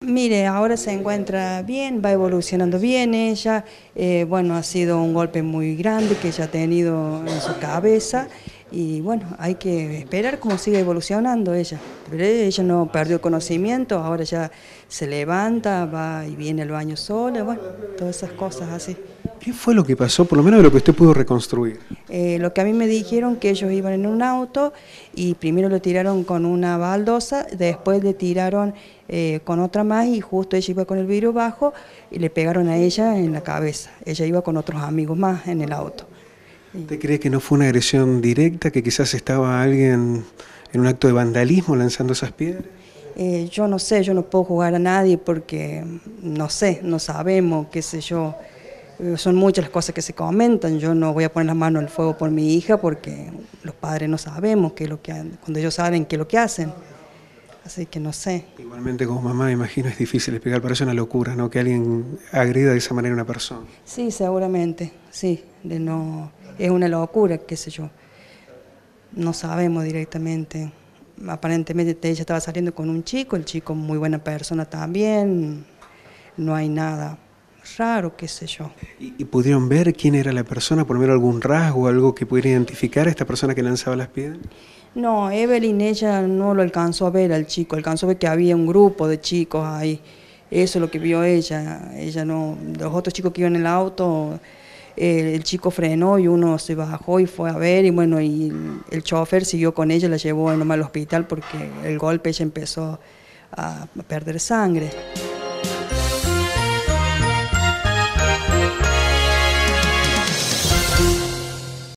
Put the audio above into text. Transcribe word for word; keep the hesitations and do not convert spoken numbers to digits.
Mire, ahora se encuentra bien, va evolucionando bien ella. Eh, bueno, ha sido un golpe muy grande que ella ha tenido en su cabeza y bueno, hay que esperar cómo sigue evolucionando ella. Pero ella no perdió conocimiento, ahora ya se levanta, va y viene al baño sola, bueno, todas esas cosas así. ¿Qué fue lo que pasó, por lo menos de lo que usted pudo reconstruir? Eh, lo que a mí me dijeron que ellos iban en un auto y primero lo tiraron con una baldosa, después le tiraron eh, con otra más y justo ella iba con el vidrio bajo y le pegaron a ella en la cabeza. Ella iba con otros amigos más en el auto. ¿Usted cree que no fue una agresión directa, que quizás estaba alguien en un acto de vandalismo lanzando esas piedras? Eh, yo no sé, yo no puedo jugar a nadie porque no sé, no sabemos, qué sé yo. Eh, Son muchas las cosas que se comentan, yo no voy a poner las manos al fuego por mi hija porque los padres no sabemos qué es lo que, cuando ellos saben qué es lo que hacen, así que no sé. Igualmente como mamá, imagino, es difícil explicar, pero es una locura, ¿no? Que alguien agreda de esa manera a una persona. Sí, seguramente, sí, de no, es una locura, qué sé yo, no sabemos directamente. Aparentemente ella estaba saliendo con un chico, el chico muy buena persona también, no hay nada raro, qué sé yo. ¿Y, y pudieron ver quién era la persona, por lo menos algún rasgo, algo que pudiera identificar a esta persona que lanzaba las piedras? No, Evelyn, ella no lo alcanzó a ver al chico, alcanzó a ver que había un grupo de chicos ahí, eso es lo que vio ella, ella no, los otros chicos que iban en el auto, eh, el chico frenó y uno se bajó y fue a ver y bueno, y el, el chofer siguió con ella, la llevó nomás al hospital porque el golpe ella empezó a, a perder sangre.